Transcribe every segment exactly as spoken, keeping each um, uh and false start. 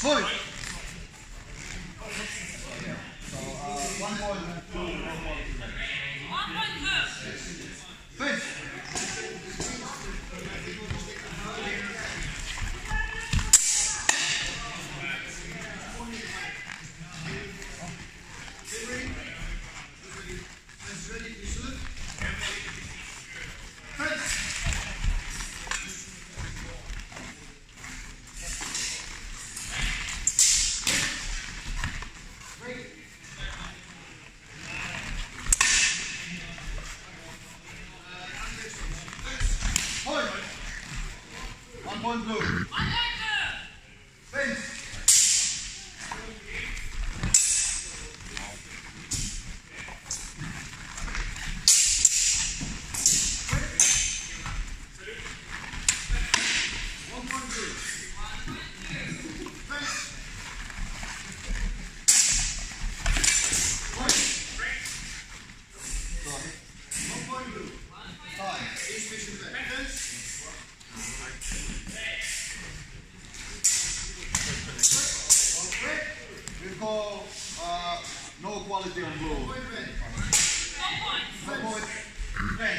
Point. So, uh, one point and two, one point. One point two. Finish. Point. One point blue. One point two. Finish. One point blue. Finish. Point. Sorry. One point blue. Five. Each mission back. Finish. We call uh, no quality on blue. Four points. No point. Red.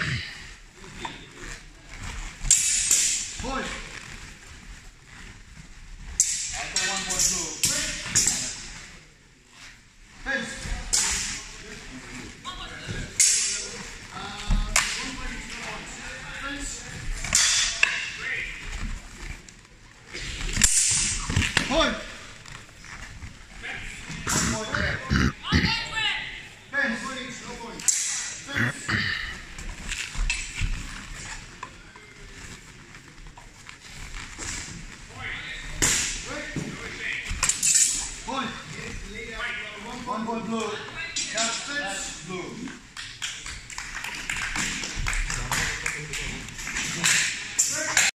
Point. After one point blue. Fence. One point two. Point. One point red. One point red. Fence. No point. Fence. Point. One point blue. That's blue.